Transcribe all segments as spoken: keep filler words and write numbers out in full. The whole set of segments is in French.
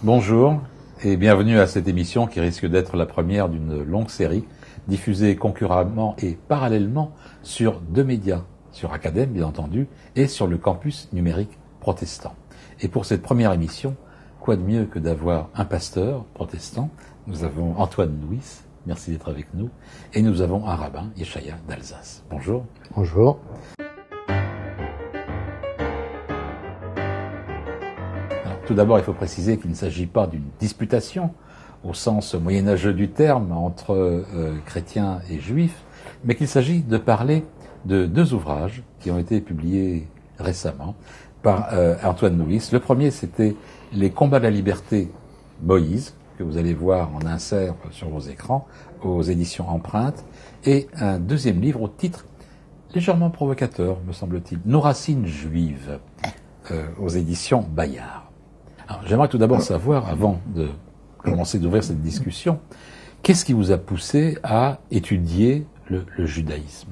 Bonjour et bienvenue à cette émission qui risque d'être la première d'une longue série diffusée concurremment et parallèlement sur deux médias, sur Academ bien entendu et sur le campus numérique protestant. Et pour cette première émission, quoi de mieux que d'avoir un pasteur protestant? Nous avons Antoine Louis, merci d'être avec nous, et nous avons un rabbin, Yeshaya d'Alsace. Bonjour. Bonjour. Tout d'abord, il faut préciser qu'il ne s'agit pas d'une disputation au sens moyenâgeux du terme entre euh, chrétiens et juifs, mais qu'il s'agit de parler de deux ouvrages qui ont été publiés récemment par euh, Antoine Louis. Le premier, c'était « Les combats de la liberté, Moïse », que vous allez voir en insert sur vos écrans, aux éditions Empreintes, et un deuxième livre au titre légèrement provocateur, me semble-t-il, « Nos racines juives euh, », aux éditions Bayard. Alors, j'aimerais tout d'abord savoir, avant de commencer d'ouvrir cette discussion, qu'est-ce qui vous a poussé à étudier le, le judaïsme?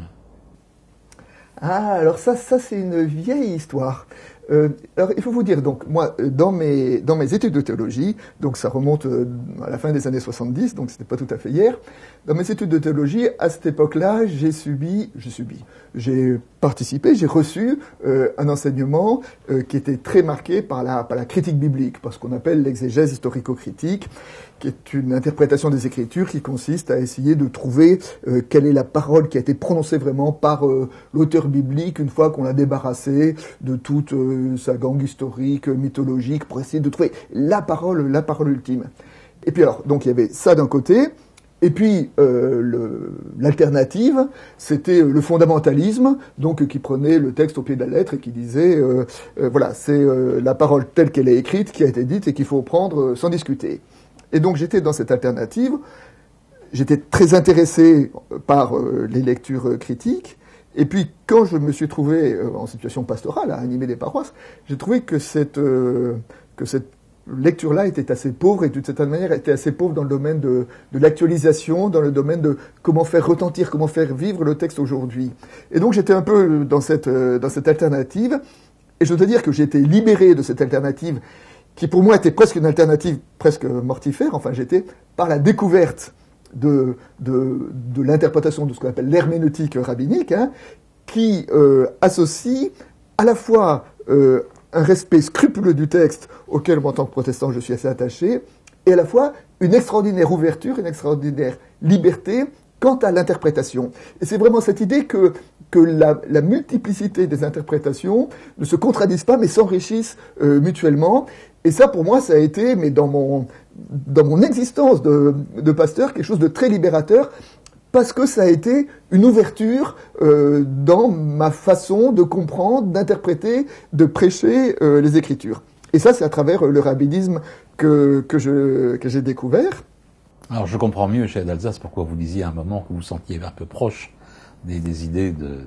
Ah, alors ça, ça c'est une vieille histoire. Euh, alors, il faut vous dire, donc, moi, dans mes, dans mes études de théologie, donc ça remonte à la fin des années soixante-dix, donc c'était pas tout à fait hier, dans mes études de théologie, à cette époque-là, j'ai subi, j'ai subi, j'ai participé, j'ai reçu euh, un enseignement euh, qui était très marqué par la, par la critique biblique, par ce qu'on appelle l'exégèse historico-critique, qui est une interprétation des Écritures qui consiste à essayer de trouver euh, quelle est la parole qui a été prononcée vraiment par euh, l'auteur biblique une fois qu'on l'a débarrassé de toute euh, sa gangue historique, mythologique, pour essayer de trouver la parole, la parole ultime. Et puis alors, donc il y avait ça d'un côté. Et puis, euh, le, l'alternative, c'était le fondamentalisme, donc qui prenait le texte au pied de la lettre et qui disait, euh, euh, voilà, c'est euh, la parole telle qu'elle est écrite, qui a été dite et qu'il faut prendre euh, sans discuter. Et donc, j'étais dans cette alternative. J'étais très intéressé par euh, les lectures euh, critiques. Et puis, quand je me suis trouvé euh, en situation pastorale, à animer des paroisses, j'ai trouvé que cette, euh, que cette lecture-là était assez pauvre et d'une certaine manière était assez pauvre dans le domaine de, de l'actualisation, dans le domaine de comment faire retentir, comment faire vivre le texte aujourd'hui. Et donc j'étais un peu dans cette, dans cette alternative, et je dois dire que j'ai été libéré de cette alternative qui pour moi était presque une alternative presque mortifère, enfin j'étais par la découverte de, de, de l'interprétation de ce qu'on appelle l'herméneutique rabbinique, hein, qui euh, associe à la fois euh, un respect scrupuleux du texte auquel, moi, en tant que protestant, je suis assez attaché, et à la fois une extraordinaire ouverture, une extraordinaire liberté quant à l'interprétation. Et c'est vraiment cette idée que, que la, la multiplicité des interprétations ne se contradisent pas, mais s'enrichissent euh, mutuellement. Et ça, pour moi, ça a été, mais dans mon, dans mon existence de, de pasteur, quelque chose de très libérateur, parce que ça a été une ouverture euh, dans ma façon de comprendre, d'interpréter, de prêcher euh, les Écritures. Et ça, c'est à travers le rabbinisme que, que, je, que j'ai découvert. Alors, je comprends mieux, chez d'Alsace, pourquoi vous disiez à un moment que vous vous sentiez un peu proche des, des idées de, de,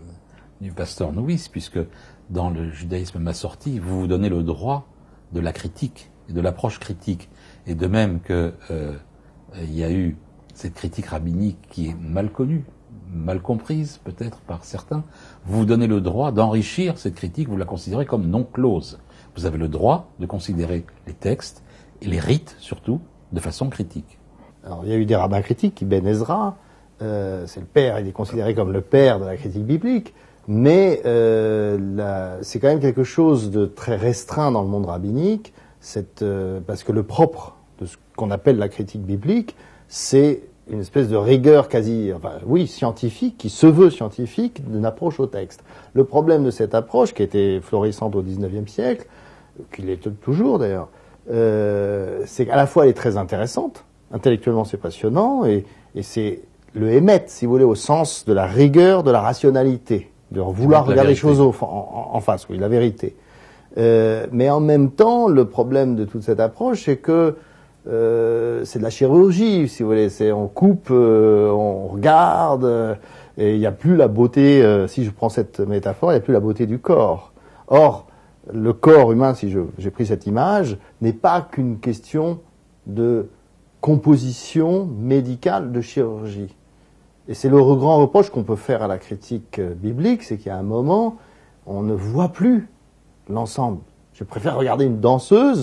du pasteur Louis, puisque dans le judaïsme massorti, vous vous donnez le droit de la critique et de l'approche critique. Et de même que euh, il y a eu cette critique rabbinique qui est mal connue, mal comprise peut-être par certains, vous vous donnez le droit d'enrichir cette critique, vous la considérez comme non close. Vous avez le droit de considérer les textes, et les rites surtout, de façon critique. Alors il y a eu des rabbins critiques, Ben Ezra, euh, c'est le père, il est considéré comme le père de la critique biblique, mais euh, la, c'est quand même quelque chose de très restreint dans le monde rabbinique, cette, euh, parce que le propre de ce qu'on appelle la critique biblique, c'est une espèce de rigueur quasi, enfin, oui, scientifique, qui se veut scientifique, d'une approche au texte. Le problème de cette approche, qui était florissante au dix-neuvième siècle, qui l'est toujours d'ailleurs, euh, c'est qu'à la fois elle est très intéressante, intellectuellement c'est passionnant, et, et c'est le émet, si vous voulez, au sens de la rigueur, de la rationalité, de vouloir regarder les choses au, en, en face, oui, la vérité. Euh, mais en même temps, le problème de toute cette approche, c'est que Euh, c'est de la chirurgie, si vous voulez. C'est, on coupe, euh, on regarde, euh, et il n'y a plus la beauté, euh, si je prends cette métaphore, il n'y a plus la beauté du corps. Or, le corps humain, si je, j'ai pris cette image, n'est pas qu'une question de composition médicale de chirurgie. Et c'est le grand reproche qu'on peut faire à la critique biblique, c'est qu'à un moment, on ne voit plus l'ensemble. Je préfère regarder une danseuse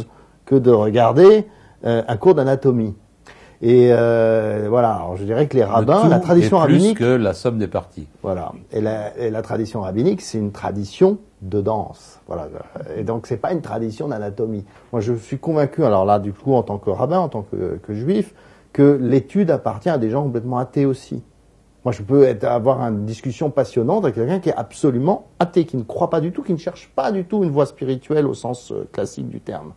que de regarder euh, un cours d'anatomie. Et euh, voilà, alors je dirais que les rabbins, la tradition est plus rabbinique, que la somme des parties. Voilà, et la, et la tradition rabbinique, c'est une tradition de danse. Voilà, et donc c'est pas une tradition d'anatomie. Moi, je suis convaincu, alors là, du coup, en tant que rabbin, en tant que, que juif, que l'étude appartient à des gens complètement athées aussi. Moi, je peux être, avoir une discussion passionnante avec quelqu'un qui est absolument athée, qui ne croit pas du tout, qui ne cherche pas du tout une voie spirituelle au sens euh, classique du terme.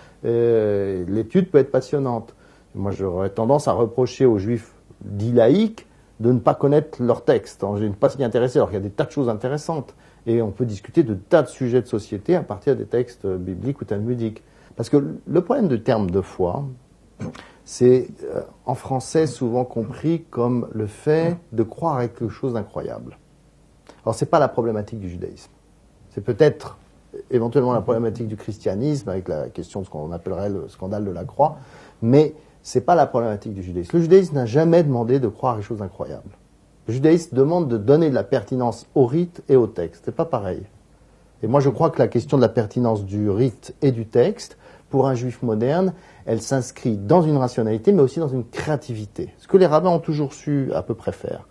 Euh, l'étude peut être passionnante. Moi, j'aurais tendance à reprocher aux juifs dits laïcs de ne pas connaître leurs textes, de ne pas s'y intéresser, alors qu'il y a des tas de choses intéressantes. Et on peut discuter de tas de sujets de société à partir des textes bibliques ou talmudiques. Parce que le problème du terme de foi, c'est euh, en français souvent compris comme le fait de croire à quelque chose d'incroyable. Alors, c'est pas la problématique du judaïsme. C'est peut-être éventuellement la problématique du christianisme, avec la question de ce qu'on appellerait le scandale de la croix, mais c'est pas la problématique du judaïsme. Le judaïsme n'a jamais demandé de croire à des choses incroyables. Le judaïsme demande de donner de la pertinence au rite et au texte. C'est pas pareil. Et moi, je crois que la question de la pertinence du rite et du texte, pour un juif moderne, elle s'inscrit dans une rationalité, mais aussi dans une créativité. Ce que les rabbins ont toujours su à peu près faire.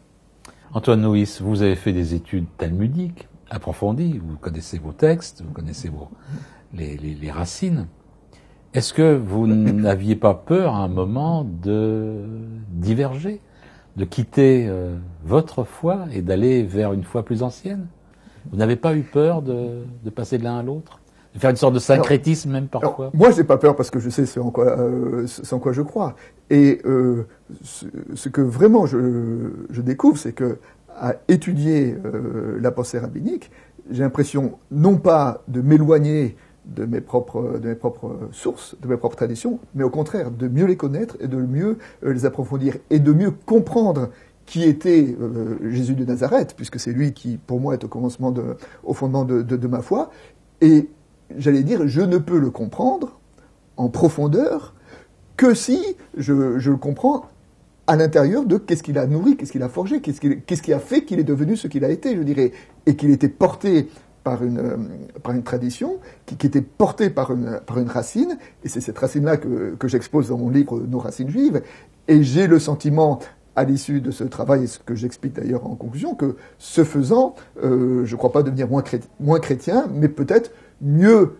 Antoine Nuis, vous avez fait des études talmudiques approfondies. Vous connaissez vos textes, vous connaissez vos, les, les, les racines. Est-ce que vous n'aviez pas peur à un moment de diverger, de quitter euh, votre foi et d'aller vers une foi plus ancienne? Vous n'avez pas eu peur de, de passer de l'un à l'autre, de faire une sorte de syncrétisme même parfois? Alors, moi, j'ai pas peur parce que je sais ce en quoi, euh, ce en quoi je crois. Et euh, ce, ce que vraiment je, je découvre, c'est que à étudier euh, la pensée rabbinique, j'ai l'impression non pas de m'éloigner de mes propres de mes propres sources, de mes propres traditions, mais au contraire de mieux les connaître et de mieux euh, les approfondir et de mieux comprendre qui était euh, Jésus de Nazareth, puisque c'est lui qui, pour moi, est au commencement, de, au fondement de, de, de ma foi. Et j'allais dire, je ne peux le comprendre en profondeur que si je, je le comprends à l'intérieur de qu'est-ce qu'il a nourri, qu'est-ce qu'il a forgé, qu'est-ce qui, qu'est-ce qui a fait qu'il est devenu ce qu'il a été, je dirais, et qu'il était porté par une, euh, par une tradition, qui, qui était portée par une, par une racine, et c'est cette racine-là que, que j'expose dans mon livre « Nos racines juives », et j'ai le sentiment, à l'issue de ce travail, et ce que j'explique d'ailleurs en conclusion, que ce faisant, euh, je ne crois pas devenir moins, chré- moins chrétien, mais peut-être mieux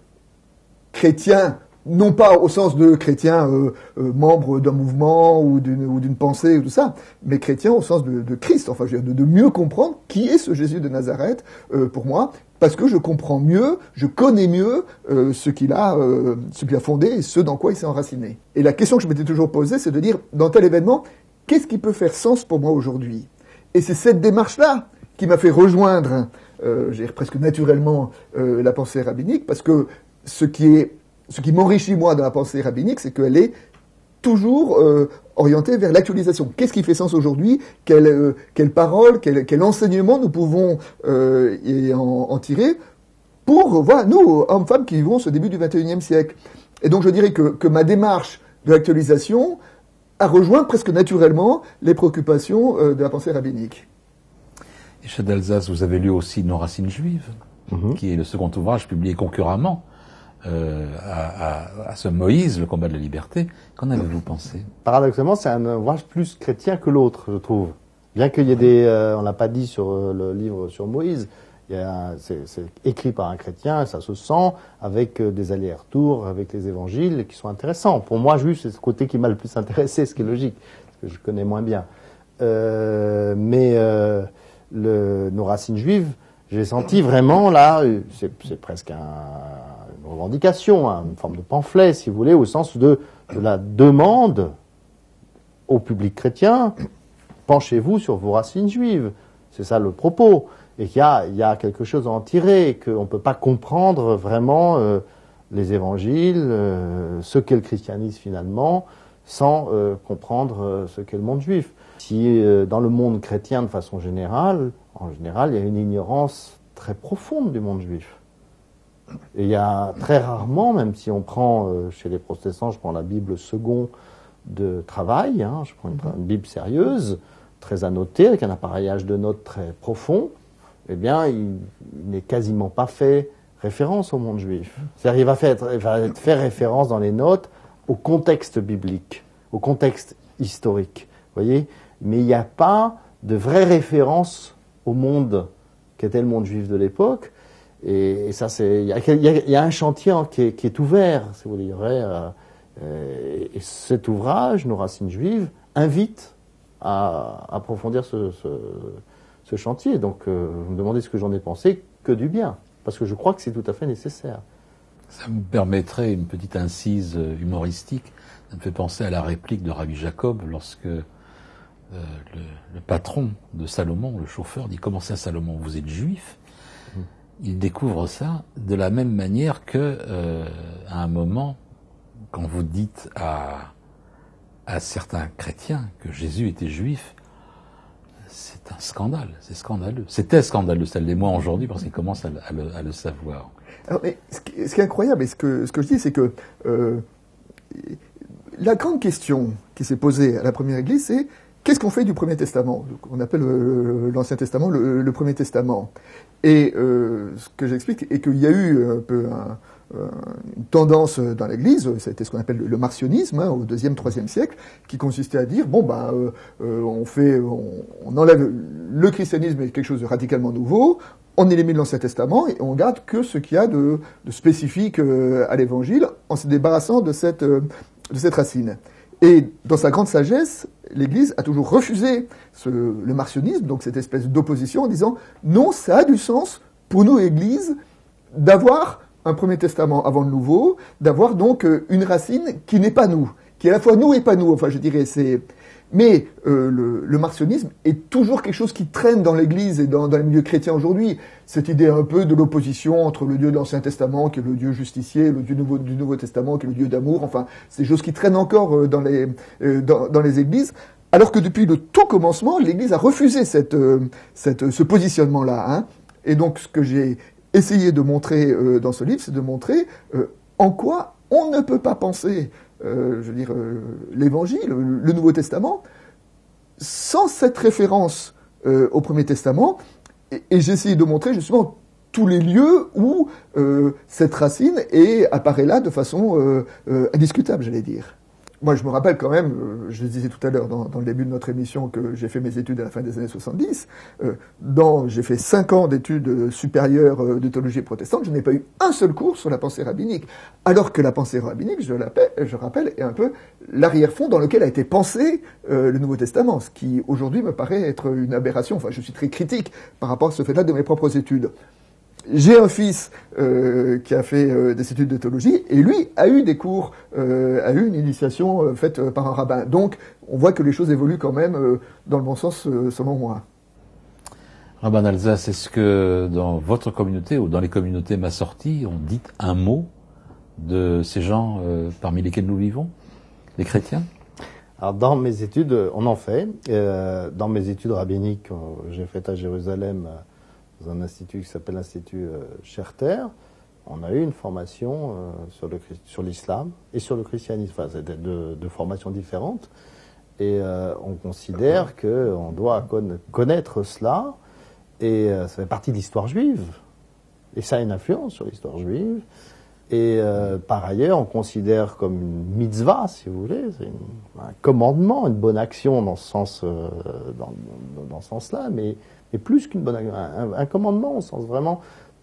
chrétien, non pas au sens de chrétien euh, euh, membre d'un mouvement ou d'une, ou d'une pensée ou tout ça, mais chrétien au sens de, de Christ, enfin je veux dire, de, de mieux comprendre qui est ce Jésus de Nazareth euh, pour moi, parce que je comprends mieux, je connais mieux euh, ce qu'il a, euh, ce qu'il a fondé et ce dans quoi il s'est enraciné. Et la question que je m'étais toujours posée, c'est de dire, dans tel événement, qu'est-ce qui peut faire sens pour moi aujourd'hui? Et c'est cette démarche-là qui m'a fait rejoindre, euh, je dirais presque naturellement, euh, la pensée rabbinique, parce que ce qui est Ce qui m'enrichit, moi, dans la pensée rabbinique, c'est qu'elle est toujours euh, orientée vers l'actualisation. Qu'est-ce qui fait sens aujourd'hui? Quelle, euh, quelle parole, quel, quel enseignement nous pouvons euh, y en, en tirer pour, voilà, nous, hommes, femmes, qui vivons ce début du vingt et unième siècle. Et donc, je dirais que, que ma démarche de l'actualisation a rejoint presque naturellement les préoccupations euh, de la pensée rabbinique. Michel d'Alsace, vous avez lu aussi Nos racines juives, mm-hmm. qui est le second ouvrage publié concurremment Euh, à, à, à ce Moïse, le combat de la liberté. Qu'en avez-vous pensé? Paradoxalement, c'est un ouvrage plus chrétien que l'autre, je trouve. Bien qu'il y ait des... Euh, on l'a pas dit sur euh, le livre sur Moïse, il y a, c'est, c'est écrit par un chrétien, ça se sent, avec euh, des allers-retours, avec les évangiles, qui sont intéressants. Pour moi, juif, c'est ce côté qui m'a le plus intéressé, ce qui est logique, parce que je connais moins bien. Euh, mais euh, le, nos racines juives, j'ai senti vraiment, là, c'est, c'est presque un... revendication, hein, une forme de pamphlet, si vous voulez, au sens de, de la demande au public chrétien, penchez-vous sur vos racines juives. C'est ça le propos. Et qu'il y a, il y a quelque chose à en tirer, qu'on ne peut pas comprendre vraiment euh, les évangiles, euh, ce qu'est le christianisme finalement, sans euh, comprendre euh, ce qu'est le monde juif. Si euh, dans le monde chrétien de façon générale, en général, il y a une ignorance très profonde du monde juif. Et il y a très rarement, même si on prend euh, chez les protestants, je prends la Bible second de travail, hein, je prends une, une Bible sérieuse, très annotée, avec un appareillage de notes très profond, eh bien, il, il n'est quasiment pas fait référence au monde juif. C'est-à-dire, il va faire, il va faire référence dans les notes au contexte biblique, au contexte historique, vous voyez. Mais il n'y a pas de vraie référence au monde qu'était le monde juif de l'époque. Et, et ça, c'est, il y a, il y a, il y a un chantier qui est, qui est ouvert, si vous voulez. Euh, euh, et cet ouvrage, Nos racines juives, invite à, à approfondir ce, ce, ce chantier. Donc, euh, vous me demandez ce que j'en ai pensé, que du bien, parce que je crois que c'est tout à fait nécessaire. Ça me permettrait une petite incise humoristique. Ça me fait penser à la réplique de Rabbi Jacob lorsque euh, le, le patron de Salomon, le chauffeur, dit « Comment ça, Salomon, vous êtes juif ?» mmh. Il découvre ça de la même manière que, euh, à un moment, quand vous dites à, à certains chrétiens que Jésus était juif, c'est un scandale, c'est scandaleux. C'était scandaleux, ça l'est moins aujourd'hui parce qu'ils commencent à, à, le, à le savoir. Alors, mais ce, qui, ce qui est incroyable, et ce que, ce que je dis, c'est que euh, la grande question qui s'est posée à la première Église, c'est qu'est-ce qu'on fait du Premier Testament ? On appelle euh, l'Ancien Testament le, le Premier Testament. Et euh, ce que j'explique est qu'il y a eu un peu un, une tendance dans l'Église, c'était ce qu'on appelle le marcionisme, hein, au deuxième, troisième siècle, qui consistait à dire bon bah euh, euh, on fait, on, on enlève le christianisme est quelque chose de radicalement nouveau, on élimine l'Ancien Testament et on garde que ce qu'il y a de, de spécifique euh, à l'Évangile, en se débarrassant de cette euh, de cette racine. Et dans sa grande sagesse, l'Église a toujours refusé ce, le marcionisme, donc cette espèce d'opposition, en disant non, ça a du sens pour nous, Église, d'avoir un Premier Testament avant le Nouveau, d'avoir donc une racine qui n'est pas nous, qui est à la fois nous et pas nous. Enfin, je dirais, c'est. Mais euh, le, le marcionisme est toujours quelque chose qui traîne dans l'Église et dans, dans les milieux chrétiens aujourd'hui. Cette idée un peu de l'opposition entre le Dieu de l'Ancien Testament, qui est le Dieu justicier, le Dieu nouveau, du Nouveau Testament, qui est le Dieu d'amour. Enfin, c'est des choses qui traînent encore dans les euh, dans, dans les Églises. Alors que depuis le tout commencement, l'Église a refusé cette, euh, cette ce positionnement-là. Hein. Et donc, ce que j'ai essayé de montrer euh, dans ce livre, c'est de montrer euh, en quoi on ne peut pas penser, euh, je veux dire, euh, l'Évangile, le, le Nouveau Testament, sans cette référence euh, au Premier Testament. Et, et j'ai essayé de montrer justement tous les lieux où euh, cette racine est, apparaît là de façon euh, euh, indiscutable, j'allais dire. Moi, je me rappelle quand même, euh, je le disais tout à l'heure dans, dans le début de notre émission, que j'ai fait mes études à la fin des années soixante-dix. Euh, dans, j'ai fait cinq ans d'études supérieures euh, de théologie protestante. Je n'ai pas eu un seul cours sur la pensée rabbinique. Alors que la pensée rabbinique, je, l'appelle, je rappelle, est un peu l'arrière-fond dans lequel a été pensé euh, le Nouveau Testament, ce qui aujourd'hui me paraît être une aberration. Enfin, je suis très critique par rapport à ce fait-là de mes propres études. J'ai un fils euh, qui a fait euh, des études de théologie et lui a eu des cours, euh, a eu une initiation euh, faite euh, par un rabbin. Donc on voit que les choses évoluent quand même euh, dans le bon sens euh, selon moi. Rabban Alsace, est-ce que dans votre communauté ou dans les communautés Massorti, on dit un mot de ces gens euh, parmi lesquels nous vivons, les chrétiens ? Alors dans mes études, on en fait. Euh, dans mes études rabbiniques, j'ai fait à Jérusalem dans un institut qui s'appelle l'Institut euh, Scherter, on a eu une formation euh, sur, le, sur l'islam et sur le christianisme. Enfin, c'était deux, deux formations différentes. Et euh, on considère qu'on doit connaître cela, et euh, ça fait partie de l'histoire juive. Et ça a une influence sur l'histoire juive. Et euh, par ailleurs, on considère comme une mitzvah, si vous voulez, c'est une, un commandement, une bonne action dans ce sens, euh, dans, dans, dans ce sens-là, mais et plus qu'une bonne un, un commandement au sens vraiment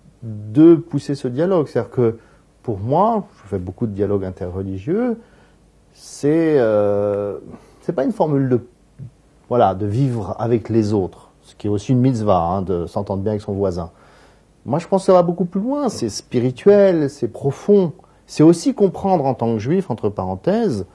de pousser ce dialogue. C'est-à-dire que pour moi, je fais beaucoup de dialogues interreligieux, c'est euh, c'est pas une formule de voilà de vivre avec les autres, ce qui est aussi une mitzvah, hein, de s'entendre bien avec son voisin. Moi, je pense que ça va beaucoup plus loin. C'est spirituel, c'est profond. C'est aussi comprendre en tant que juif, entre parenthèses,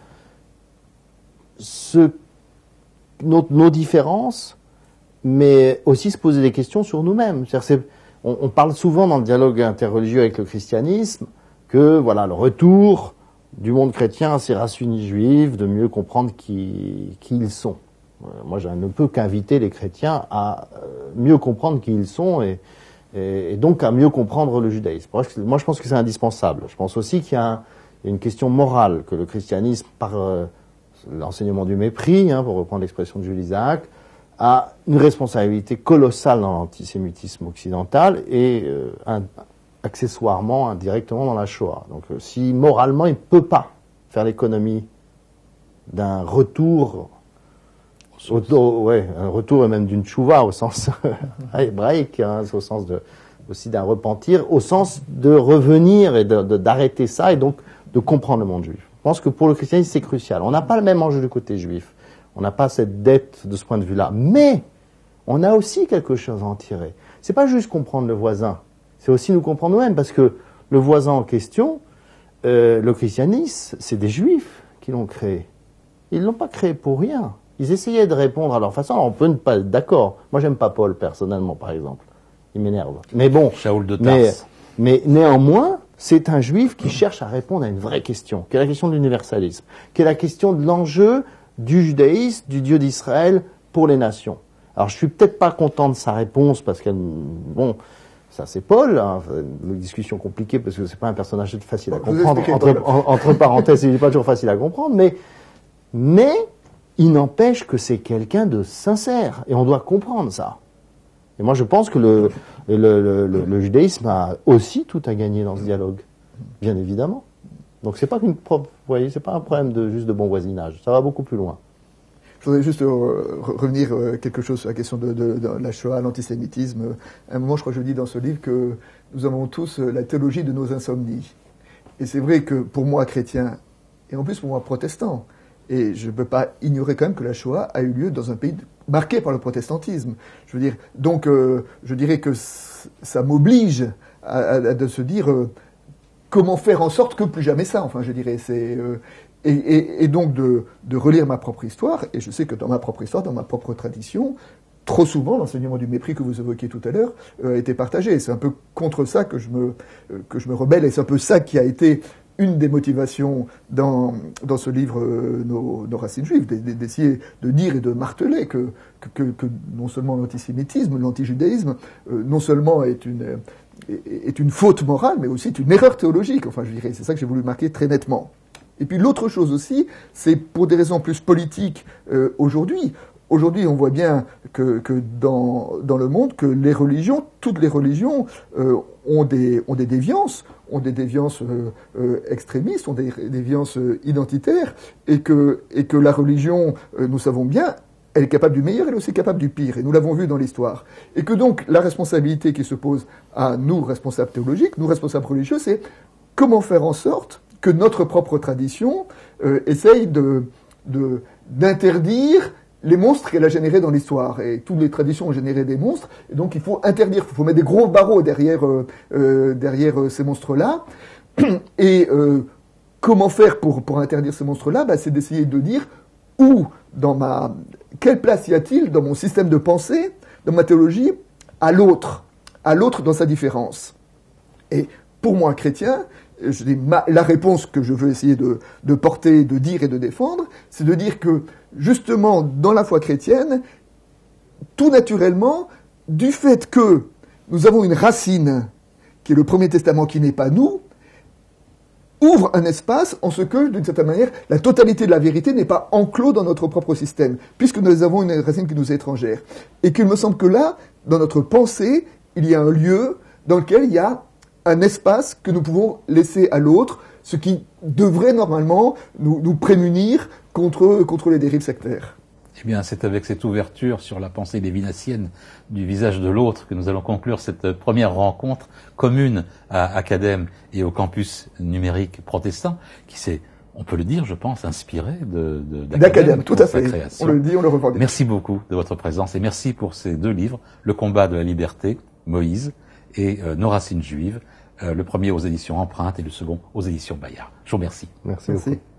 ce, nos, nos différences, mais aussi se poser des questions sur nous-mêmes. C'est-à-dire, c'est, on, on parle souvent dans le dialogue interreligieux avec le christianisme que voilà le retour du monde chrétien à ses racines juives, de mieux comprendre qui, qui ils sont. Moi, je ne peux qu'inviter les chrétiens à mieux comprendre qui ils sont et, et, et donc à mieux comprendre le judaïsme. Moi, je pense que c'est indispensable. Je pense aussi qu'il y a, un, il y a une question morale, que le christianisme, par euh, l'enseignement du mépris, hein, pour reprendre l'expression de Jules Isaac, a une responsabilité colossale dans l'antisémitisme occidental et euh, un, accessoirement, indirectement dans la Shoah. Donc euh, si moralement il ne peut pas faire l'économie d'un retour, au, au, ouais, un retour et même d'une tchouva au sens hébraïque, hein, au sens de, aussi d'un repentir, au sens de revenir et de, de, d'arrêter ça et donc de comprendre le monde juif. Je pense que pour le christianisme c'est crucial. On n'a pas le même enjeu du côté juif. On n'a pas cette dette de ce point de vue-là. Mais on a aussi quelque chose à en tirer. C'est pas juste comprendre le voisin. C'est aussi nous comprendre nous-mêmes. Parce que le voisin en question, euh, le christianisme, c'est des juifs qui l'ont créé. Ils l'ont pas créé pour rien. Ils essayaient de répondre à leur façon. Alors on peut ne pas être d'accord. Moi j'aime pas Paul personnellement par exemple. Il m'énerve. Mais bon. Shaoul de mais, Tarse. mais néanmoins, c'est un juif qui cherche à répondre à une vraie question, qui est la question de l'universalisme, qui est la question de l'enjeu du judaïsme, du Dieu d'Israël pour les nations. Alors je suis peut-être pas content de sa réponse parce qu'elle, bon, ça c'est Paul, hein, une discussion compliquée parce que c'est pas un personnage facile à comprendre. Entre, en, entre parenthèses, il n'est pas toujours facile à comprendre, mais mais il n'empêche que c'est quelqu'un de sincère et on doit comprendre ça. Et moi je pense que le le, le, le, le judaïsme a aussi tout à gagner dans ce dialogue, bien évidemment. Donc c'est pas qu'une propre, vous voyez, c'est pas un problème de juste de bon voisinage. Ça va beaucoup plus loin. Je voudrais juste euh, revenir euh, quelque chose sur la question de, de, de la Shoah, l'antisémitisme. À un moment, je crois que je dis dans ce livre que nous avons tous euh, la théologie de nos insomnies. Et c'est vrai que pour moi, chrétien, et en plus pour moi, protestant, et je ne peux pas ignorer quand même que la Shoah a eu lieu dans un pays marqué par le protestantisme. Je veux dire, donc, euh, je dirais que ça m'oblige à, à, à de se dire euh, comment faire en sorte que plus jamais ça. Enfin, je dirais, c'est euh, et, et, et donc de, de relire ma propre histoire. Et je sais que dans ma propre histoire, dans ma propre tradition, trop souvent, l'enseignement du mépris que vous évoquiez tout à l'heure euh, a été partagé. C'est un peu contre ça que je me euh, que je me rebelle, et c'est un peu ça qui a été une des motivations dans, dans ce livre euh, nos, nos racines juives, d'essayer de dire et de marteler que, que, que non seulement l'antisémitisme, l'antijudaïsme, euh, non seulement est une, est une faute morale, mais aussi est une erreur théologique. Enfin, je dirais, c'est ça que j'ai voulu marquer très nettement. Et puis l'autre chose aussi, c'est pour des raisons plus politiques euh, aujourd'hui. Aujourd'hui, on voit bien que, que dans, dans le monde, que les religions, toutes les religions, euh, ont des, ont des déviances, ont des déviances euh, euh, extrémistes, ont des déviances euh, identitaires, et que, et que la religion, euh, nous savons bien, elle est capable du meilleur, elle est aussi capable du pire, et nous l'avons vu dans l'histoire. Et que donc, la responsabilité qui se pose à nous, responsables théologiques, nous, responsables religieux, c'est comment faire en sorte que notre propre tradition euh, essaye de, de, d'interdire les monstres qu'elle a générés dans l'histoire. Et toutes les traditions ont généré des monstres, et donc il faut interdire, il faut mettre des gros barreaux derrière, euh, euh, derrière euh, ces monstres-là. Et euh, comment faire pour, pour interdire ces monstres-là? Bah, c'est d'essayer de dire où, dans ma... quelle place y a-t-il dans mon système de pensée, dans ma théologie, à l'autre, à l'autre dans sa différence. Et pour moi, chrétien, je dis, ma, la réponse que je veux essayer de, de porter, de dire et de défendre, c'est de dire que, justement, dans la foi chrétienne, tout naturellement, du fait que nous avons une racine, qui est le Premier Testament, qui n'est pas nous, ouvre un espace en ce que, d'une certaine manière, la totalité de la vérité n'est pas enclos dans notre propre système, puisque nous avons une racine qui nous est étrangère. Et qu'il me semble que là, dans notre pensée, il y a un lieu dans lequel il y a un espace que nous pouvons laisser à l'autre, ce qui devrait normalement nous, nous prémunir contre, contre les dérives sectaires. Eh bien, c'est avec cette ouverture sur la pensée lévinassienne du visage de l'autre que nous allons conclure cette première rencontre commune à Academ et au campus numérique protestant, qui s'est, on peut le dire, je pense, inspiré de, de, d'Academ, tout à fait. Création. On le dit, on le revendique. Merci beaucoup de votre présence et merci pour ces deux livres, Le combat de la liberté, Moïse, et euh, Nos racines juives, euh, le premier aux éditions Empreinte et le second aux éditions Bayard. Je vous remercie. Merci, Merci. beaucoup.